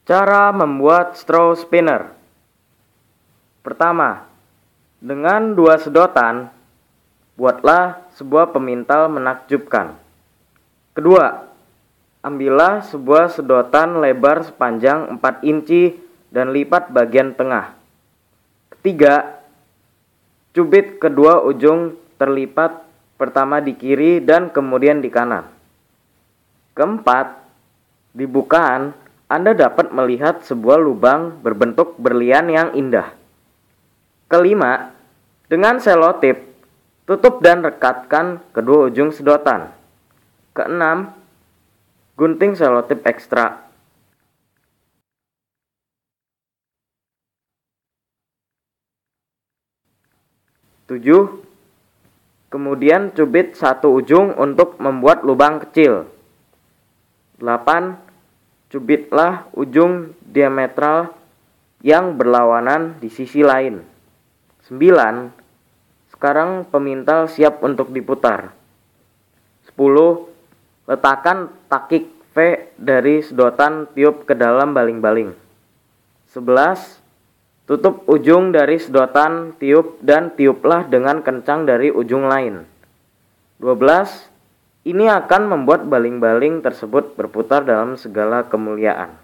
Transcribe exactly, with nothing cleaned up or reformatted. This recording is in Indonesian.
Cara membuat straw spinner. Pertama, dengan dua sedotan, buatlah sebuah pemintal menakjubkan. Kedua, ambillah sebuah sedotan lebar sepanjang empat inci dan lipat bagian tengah. Ketiga, cubit kedua ujung terlipat, pertama di kiri dan kemudian di kanan. Keempat, di bukaan Anda dapat melihat sebuah lubang berbentuk berlian yang indah. Kelima, dengan selotip, tutup dan rekatkan kedua ujung sedotan. Keenam, gunting selotip ekstra. Tujuh, kemudian cubit satu ujung untuk membuat lubang kecil. Delapan, cubitlah ujung diametral yang berlawanan di sisi lain. Sembilan, sekarang pemintal siap untuk diputar. Sepuluh, letakkan takik V dari sedotan tiup ke dalam baling-baling. Sebelas, tutup ujung dari sedotan tiup dan tiuplah dengan kencang dari ujung lain. Dua belas, ini akan membuat baling-baling tersebut berputar dalam segala kemuliaan.